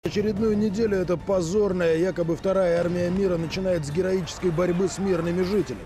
Очередную неделю эта позорная, якобы вторая армия мира начинает с героической борьбы с мирными жителями.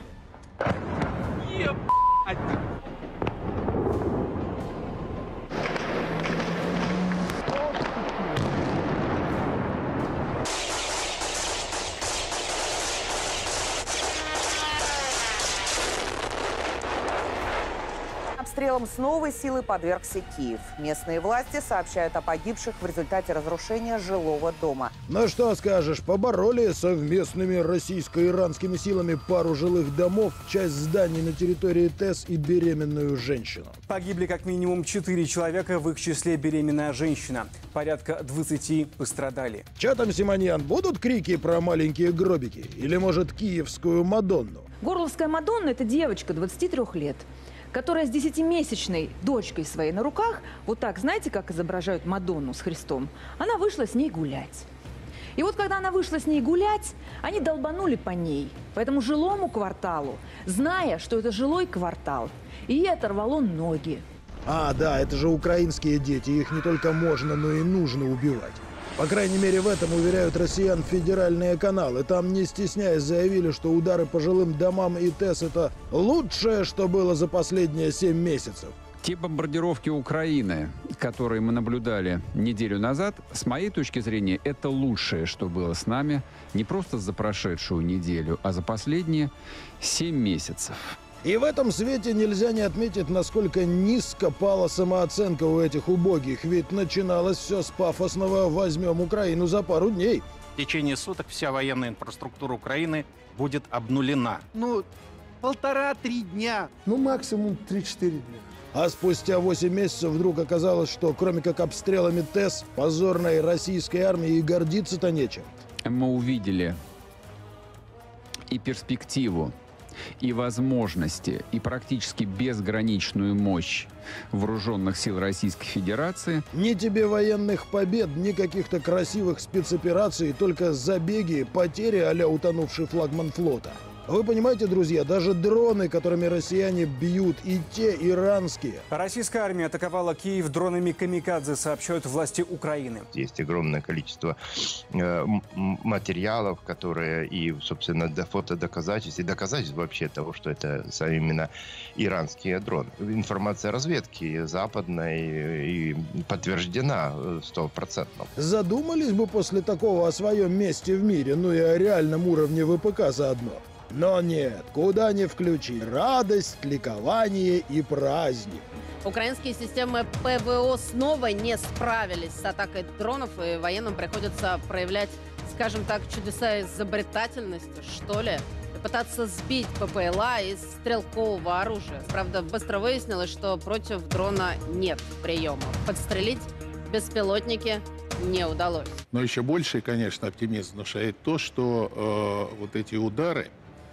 Обстрелом с новой силы подвергся Киев. Местные власти сообщают о погибших в результате разрушения жилого дома. Ну что скажешь, побороли совместными российско-иранскими силами пару жилых домов, часть зданий на территории ТЭС и беременную женщину. Погибли как минимум 4 человека, в их числе беременная женщина. Порядка 20 пострадали. Че там, Симоньян, будут крики про маленькие гробики? Или, может, киевскую Мадонну? Горловская Мадонна – это девочка 23 лет, которая с 10-месячной дочкой своей на руках, вот так, знаете, как изображают Мадонну с Христом, она вышла с ней гулять. И вот когда она вышла с ней гулять, они долбанули по ней, по этому жилому кварталу, зная, что это жилой квартал, и ей оторвало ноги. А, да, это же украинские дети, их не только можно, но и нужно убивать. По крайней мере, в этом уверяют россиян федеральные каналы. Там, не стесняясь, заявили, что удары по жилым домам и ТЭС – это лучшее, что было за последние 7 месяцев. Те бомбардировки Украины, которые мы наблюдали неделю назад, с моей точки зрения, это лучшее, что было с нами не просто за прошедшую неделю, а за последние 7 месяцев. И в этом свете нельзя не отметить, насколько низко пала самооценка у этих убогих. Ведь начиналось все с пафосного «возьмем Украину за пару дней». В течение суток вся военная инфраструктура Украины будет обнулена. 1,5-3 дня. Максимум 3-4 дня. А спустя 8 месяцев вдруг оказалось, что кроме как обстрелами ТЭС, позорной российской армии и гордиться-то нечем. Мы увидели и перспективу, и возможности, и практически безграничную мощь вооруженных сил Российской Федерации. Ни тебе военных побед, ни каких-то красивых спецопераций, только забеги, потери а-ля утонувший флагман флота. Вы понимаете, друзья, даже дроны, которыми россияне бьют, и те иранские. Российская армия атаковала Киев дронами «Камикадзе», сообщают власти Украины. Есть огромное количество материалов, которые и, собственно, фотодоказательств, и доказательств вообще того, что это именно иранские дроны. Информация разведки западной и подтверждена 100%. Задумались бы после такого о своем месте в мире, ну и о реальном уровне ВПК заодно. Но нет, куда ни включи. Радость, ликование и праздник. Украинские системы ПВО снова не справились с атакой дронов, и военным приходится проявлять, скажем так, чудеса изобретательности, что ли, и пытаться сбить ППЛА из стрелкового оружия. Правда, быстро выяснилось, что против дрона нет приемов. Подстрелить беспилотники не удалось. Но еще больше, конечно, оптимизм внушает то, что вот эти удары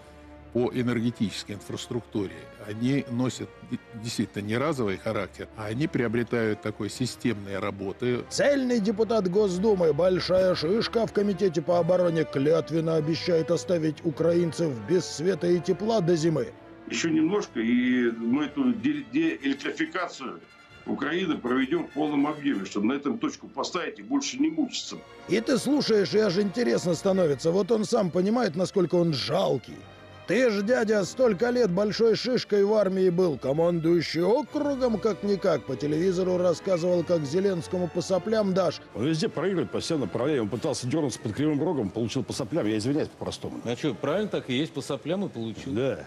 по энергетической инфраструктуре, они носят действительно не разовый характер, а они приобретают такой системной работы. Цельный депутат Госдумы, большая шишка в Комитете по обороне, клятвенно обещает оставить украинцев без света и тепла до зимы. Еще немножко, и мы эту деэлектрификацию Украины проведем в полном объеме, чтобы на этом точку поставить и больше не мучиться. И ты слушаешь, и аж интересно становится. Вот он сам понимает, насколько он жалкий. Ты ж, дядя, столько лет большой шишкой в армии был, командующий округом как-никак. По телевизору рассказывал, как Зеленскому по соплям дашь. Он везде проигрывает, постоянно проигрывает. Он пытался дернуться под кривым рогом, получил по соплям. Я извиняюсь по-простому. А что, правильно так и есть, по соплям и получил. Да.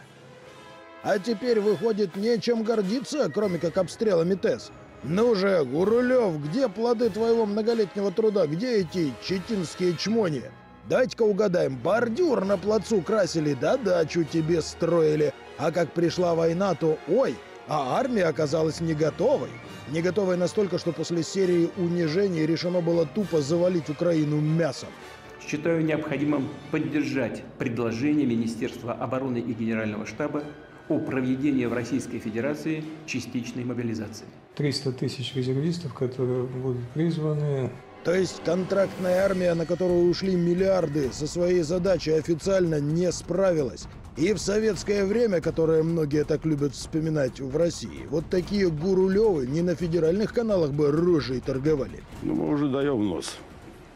А теперь, выходит, нечем гордиться, кроме как обстрелами ТЭС. Ну же, Гурулев, где плоды твоего многолетнего труда? Где эти читинские чмони? Дайте-ка угадаем, бордюр на плацу красили, да дачу тебе строили. А как пришла война, то ой, а армия оказалась не готовой. Не готовой настолько, что после серии унижений решено было тупо завалить Украину мясом. Считаю необходимым поддержать предложение Министерства обороны и Генерального штаба о проведении в Российской Федерации частичной мобилизации. 300 тысяч резервистов, которые будут призваны. То есть контрактная армия, на которую ушли миллиарды, со своей задачей официально не справилась. И в советское время, которое многие так любят вспоминать в России, вот такие Гурулевы не на федеральных каналах бы рожей торговали. Ну, мы уже даем нос.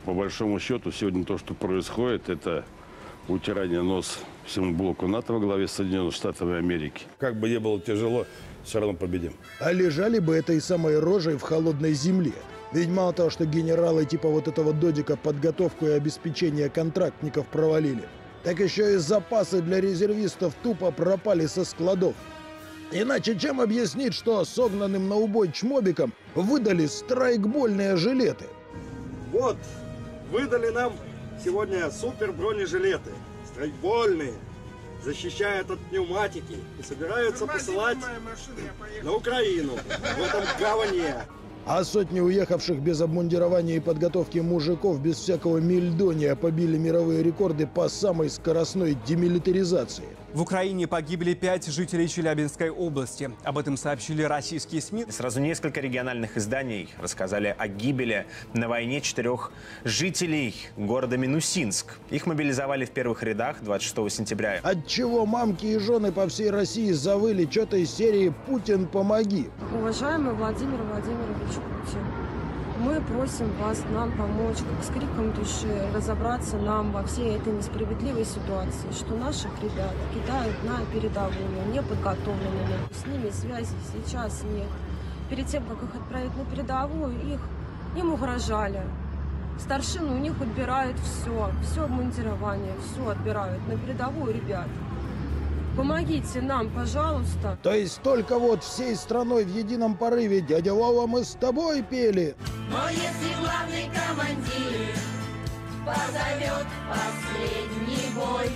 По большому счету, сегодня то, что происходит, это утирание нос всему блоку НАТО во главе Соединенных Штатов Америки. Как бы ни было тяжело, все равно победим. А лежали бы этой самой рожей в холодной земле. Ведь мало того, что генералы типа вот этого Додика подготовку и обеспечение контрактников провалили, так еще и запасы для резервистов тупо пропали со складов. Иначе чем объяснить, что согнанным на убой чмобикам выдали страйкбольные жилеты? Вот, выдали нам сегодня супер бронежилеты, страйкбольные, защищают от пневматики и собираются посылать на Украину в этом говне. А сотни уехавших без обмундирования и подготовки мужиков без всякого мельдония побили мировые рекорды по самой скоростной демилитаризации. В Украине погибли 5 жителей Челябинской области. Об этом сообщили российские СМИ. Сразу несколько региональных изданий рассказали о гибели на войне 4 жителей города Минусинск. Их мобилизовали в первых рядах 26 сентября. Отчего мамки и жены по всей России завыли что-то из серии «Путин, помоги». Уважаемый Владимир Владимирович Путин, мы просим вас нам помочь, как с криком души, разобраться нам во всей этой несправедливой ситуации, что наших ребят кидают на передовую, неподготовленными, с ними связи сейчас нет. Перед тем, как их отправить на передовую, им угрожали. Старшины у них отбирают все обмундирование, все отбирают на передовую ребят. Помогите нам, пожалуйста. То есть только вот всей страной в едином порыве «Дядя Вова, мы с тобой» пели. Но если главный командир позовет последний бой,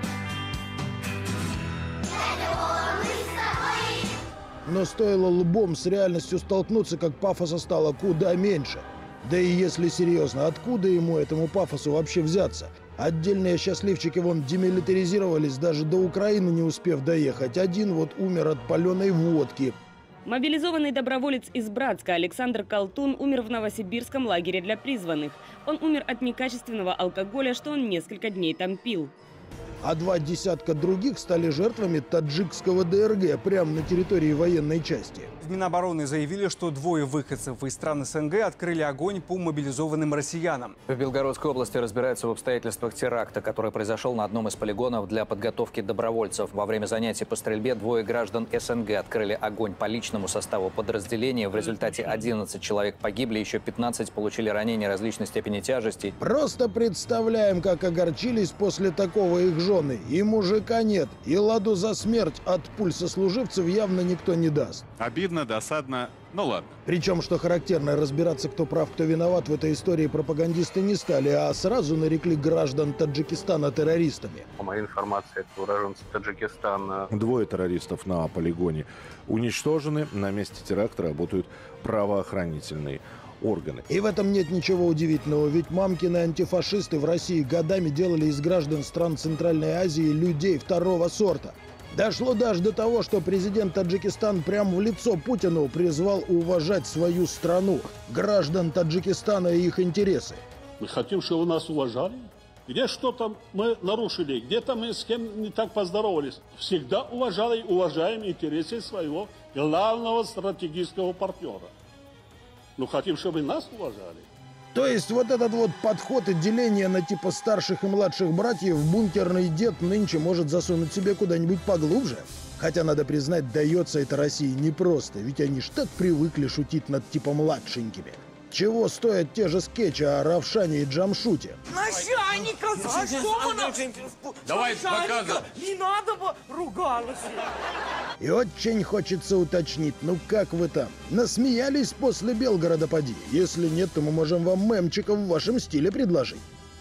дядя Вова, мы с тобой. Но стоило лбом с реальностью столкнуться, как пафоса стало куда меньше. Да и если серьезно, откуда ему, этому пафосу, вообще взяться? Отдельные счастливчики вон демилитаризировались, даже до Украины не успев доехать. Один вот умер от паленой водки. Мобилизованный доброволец из Братска Александр Колтун умер в новосибирском лагере для призванных. Он умер от некачественного алкоголя, что он несколько дней там пил. А 2 десятка других стали жертвами таджикского ДРГ прямо на территории военной части. В Минобороны заявили, что 2 выходцев из стран СНГ открыли огонь по мобилизованным россиянам. В Белгородской области разбираются в обстоятельствах теракта, который произошел на одном из полигонов для подготовки добровольцев. Во время занятий по стрельбе 2 граждан СНГ открыли огонь по личному составу подразделения. В результате 11 человек погибли, еще 15 получили ранения различной степени тяжести. Просто представляем, как огорчились после такого их жены. И мужика нет, и ладу за смерть от пуль сослуживцев явно никто не даст. Обидно, досадно, ну ладно. Причем, что характерно, разбираться, кто прав, кто виноват в этой истории пропагандисты не стали, а сразу нарекли граждан Таджикистана террористами. По моей информации, это уроженцы Таджикистана. 2 террористов на полигоне уничтожены. На месте теракта работают правоохранительные органы. И в этом нет ничего удивительного, ведь мамкины антифашисты в России годами делали из граждан стран Центральной Азии людей 2-го сорта. Дошло даже до того, что президент Таджикистана прямо в лицо Путину призвал уважать свою страну, граждан Таджикистана и их интересы. Мы хотим, чтобы нас уважали. Где что-то мы нарушили, где-то мы с кем не так поздоровались. Всегда уважали и уважаем интересы своего главного стратегического партнера. Ну, хотим, чтобы нас уважали. То есть вот этот вот подход и деление на типа старших и младших братьев бункерный дед нынче может засунуть себе куда-нибудь поглубже. Хотя, надо признать, дается это России непросто, ведь они ж так привыкли шутить над типа младшенькими. Чего стоят те же скетчи о Равшане и Джамшуте? Начальника, за что мы нам... Давай показывай. Не надо бы ругалась. И очень хочется уточнить, ну как вы там? Насмеялись после Белгорода поди? Если нет, то мы можем вам мемчиков в вашем стиле предложить.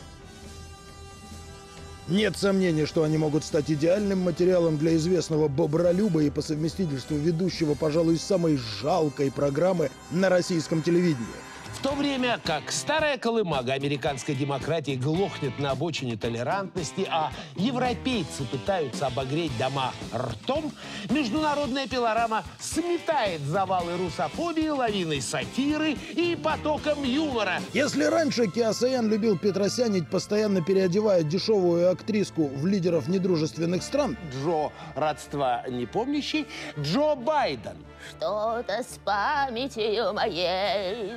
Нет сомнений, что они могут стать идеальным материалом для известного бобролюба и по совместительству ведущего, пожалуй, самой жалкой программы на российском телевидении. В то время как старая колымага американской демократии глохнет на обочине толерантности, а европейцы пытаются обогреть дома ртом, международная пилорама сметает завалы русофобии лавиной сатиры и потоком юмора. Если раньше Киасаян любил петросянить, постоянно переодевая дешевую актриску в лидеров недружественных стран, Джо родства не помнящий, Джо Байден. Что-то с памятью моей стало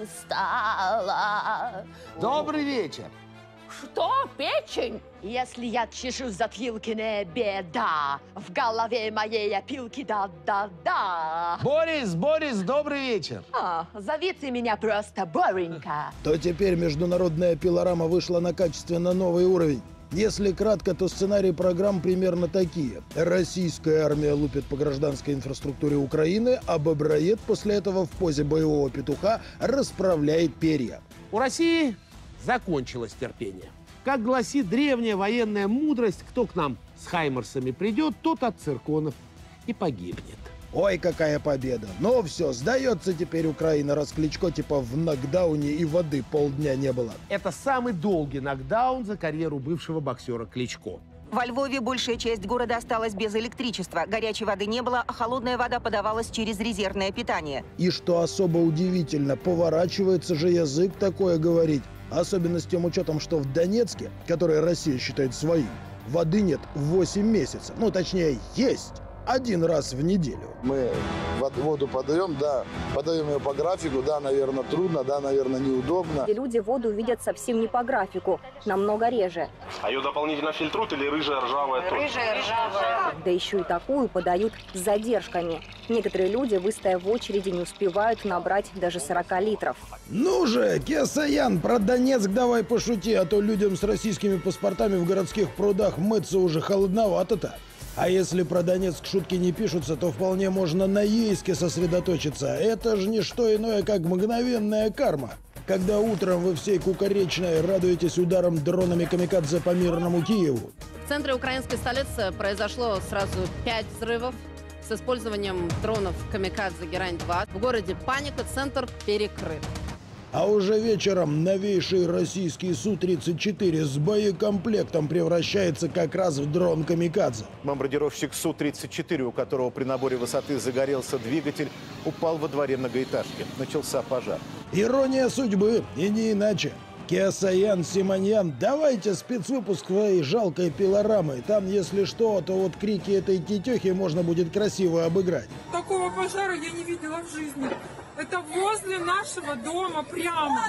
сказала. Добрый вечер. Что, печень? Если я чешу затылки, не беда. В голове моей опилки, да-да-да. Борис, добрый вечер. Зовите меня просто Боренька. То теперь международная пилорама вышла на качественно новый уровень. Если кратко, то сценарий программ примерно такие. Российская армия лупит по гражданской инфраструктуре Украины, а боброед после этого в позе боевого петуха расправляет перья. У России закончилось терпение. Как гласит древняя военная мудрость, кто к нам с хаймарсами придет, тот от цирконов и погибнет. Ой, какая победа! Ну все, сдается теперь Украина, раз Кличко типа в нокдауне и воды полдня не было. Это самый долгий нокдаун за карьеру бывшего боксера Кличко. Во Львове большая часть города осталась без электричества. Горячей воды не было, а холодная вода подавалась через резервное питание. И что особо удивительно, поворачивается же язык такое говорить. Особенно с тем учетом, что в Донецке, который Россия считает своим, воды нет 8 месяцев. Ну, точнее, есть 1 раз в неделю. Мы воду подаем, да, подаем ее по графику, да, наверное, трудно, да, наверное, неудобно. И люди воду видят совсем не по графику, намного реже. А ее дополнительно фильтруют или рыжая ржавая тоже? Рыжая ржавая. Да еще и такую подают с задержками. Некоторые люди, выстояв в очереди, не успевают набрать даже 40 литров. Ну же, Кесаян, про Донецк давай пошути, а то людям с российскими паспортами в городских прудах мыться уже холодновато-то. А если про Донецк шутки не пишутся, то вполне можно на Ейске сосредоточиться. Это же не что иное, как мгновенная карма. Когда утром вы всей Кукаречной радуетесь ударом дронами камикадзе по мирному Киеву. В центре украинской столицы произошло сразу 5 взрывов с использованием дронов камикадзе Герань-2. В городе паника, центр перекрыт. А уже вечером новейший российский Су-34 с боекомплектом превращается как раз в дрон камикадзе. Бомбардировщик Су-34, у которого при наборе высоты загорелся двигатель, упал во дворе многоэтажки. Начался пожар. Ирония судьбы, и не иначе. Кесаян, Симоньян, давайте спецвыпуск своей жалкой пилорамы. Там, если что, то вот крики этой тетехи можно будет красиво обыграть. Такого пожара я не видела в жизни. Это возле нашего дома прямо.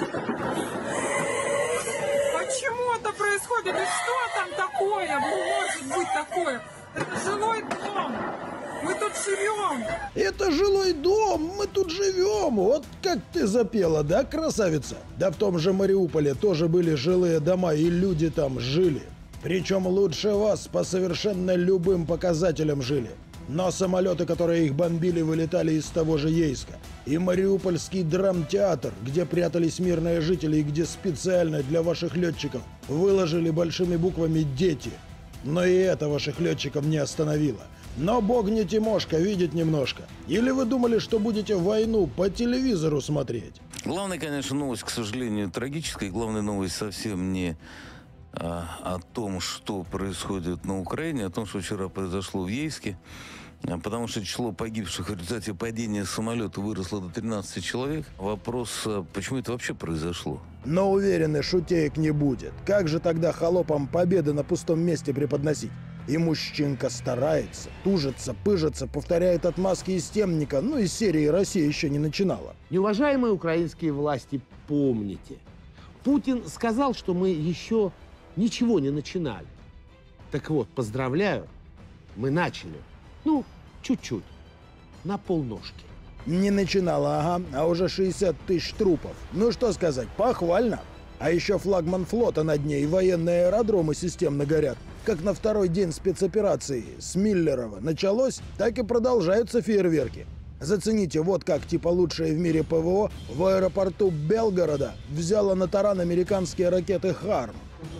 Почему это происходит? И что там такое? Может быть такое? Это жилой дом. Мы тут живем. Это жилой дом, мы тут живем. Вот как ты запела, да, красавица? Да в том же Мариуполе тоже были жилые дома, и люди там жили. Причем лучше вас по совершенно любым показателям жили. Но самолеты, которые их бомбили, вылетали из того же Ейска. И Мариупольский драмтеатр, где прятались мирные жители и где специально для ваших летчиков выложили большими буквами «Дети». Но и это ваших летчиков не остановило. Но бог не Тимошка, видит немножко. Или вы думали, что будете войну по телевизору смотреть? Главная, конечно, новость, к сожалению, трагическая. Главная новость совсем не о том, что происходит на Украине, о том, что вчера произошло в Ейске. Потому что число погибших в результате падения самолета выросло до 13 человек. Вопрос, почему это вообще произошло? Но уверены, шутеек не будет. Как же тогда холопам победы на пустом месте преподносить? И мужчинка старается, тужится, пыжится, повторяет отмазки из темника. Ну, из серии «Россия еще не начинала». Неуважаемые украинские власти, помните, Путин сказал, что мы еще ничего не начинали. Так вот, поздравляю, мы начали. Ну, чуть-чуть, на полножки. Не начинала, ага, а уже 60 тысяч трупов. Ну что сказать, похвально. А еще флагман флота над ней, военные аэродромы системно горят. Как на второй день спецоперации с Миллерова началось, так и продолжаются фейерверки. Зацените, вот как типа лучшее в мире ПВО в аэропорту Белгорода взяла на таран американские ракеты «Харм».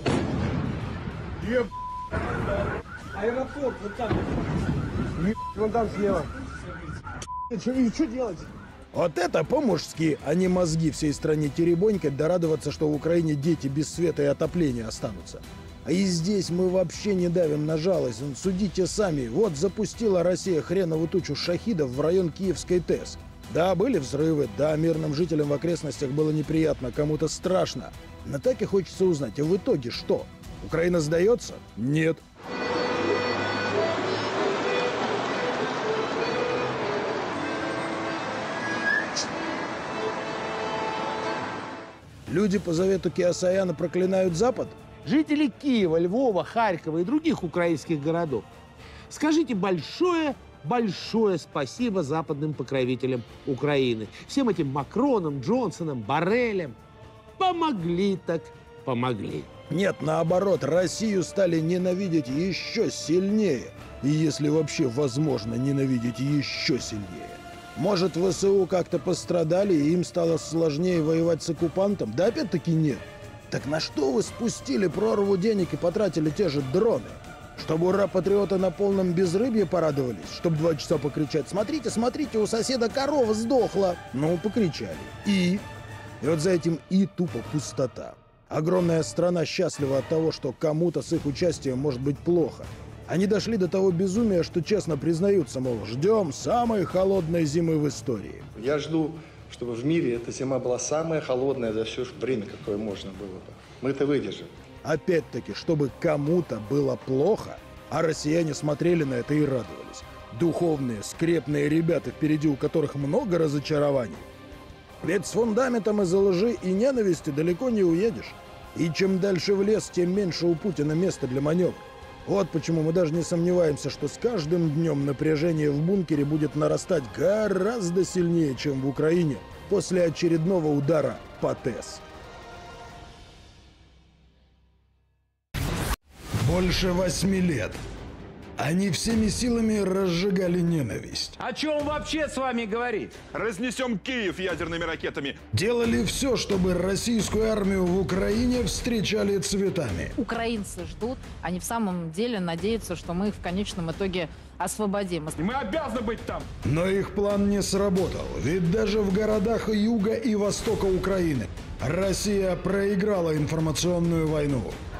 Аэропорт вот там. Вон там слева. И что делать? Вот это по-мужски, а не мозги всей стране теребонькать да радоваться, что в Украине дети без света и отопления останутся. А и здесь мы вообще не давим на жалость. Судите сами. Вот запустила Россия хренову тучу шахидов в район Киевской ТЭС. Да, были взрывы, да, мирным жителям в окрестностях было неприятно, кому-то страшно. Но так и хочется узнать, а в итоге что? Украина сдается? Нет. Люди по завету Киасаяна проклинают Запад? Жители Киева, Львова, Харькова и других украинских городов, скажите большое спасибо западным покровителям Украины. Всем этим Макронам, Джонсонам, Боррелям. Помогли так помогли. Нет, наоборот, Россию стали ненавидеть еще сильнее. И если вообще возможно ненавидеть еще сильнее. Может, ВСУ как-то пострадали, и им стало сложнее воевать с оккупантом? Да опять-таки нет. Так на что вы спустили прорву денег и потратили те же дроны? Чтобы ура-патриоты на полном безрыбье порадовались? Чтобы 2 часа покричать: смотрите, смотрите, у соседа корова сдохла. Ну, покричали. И вот за этим и тупо пустота. Огромная страна счастлива от того, что кому-то с их участием может быть плохо. Они дошли до того безумия, что честно признаются, мол, ждем самой холодной зимы в истории. Я жду, чтобы в мире эта зима была самая холодная за все время, какое можно было бы. Мы это выдержим. Опять-таки, чтобы кому-то было плохо, а россияне смотрели на это и радовались. Духовные, скрепные ребята, впереди у которых много разочарований. Ведь с фундаментом из-за лжи и ненависти далеко не уедешь. И чем дальше в лес, тем меньше у Путина места для маневра. Вот почему мы даже не сомневаемся, что с каждым днем напряжение в бункере будет нарастать гораздо сильнее, чем в Украине после очередного удара по ТЭС. Больше 8 лет. Они всеми силами разжигали ненависть. О чем вообще с вами говорить? Разнесем Киев ядерными ракетами. Делали все, чтобы российскую армию в Украине встречали цветами. Украинцы ждут, они в самом деле надеются, что мы их в конечном итоге освободим. И мы обязаны быть там. Но их план не сработал, ведь даже в городах юга и востока Украины Россия проиграла информационную войну.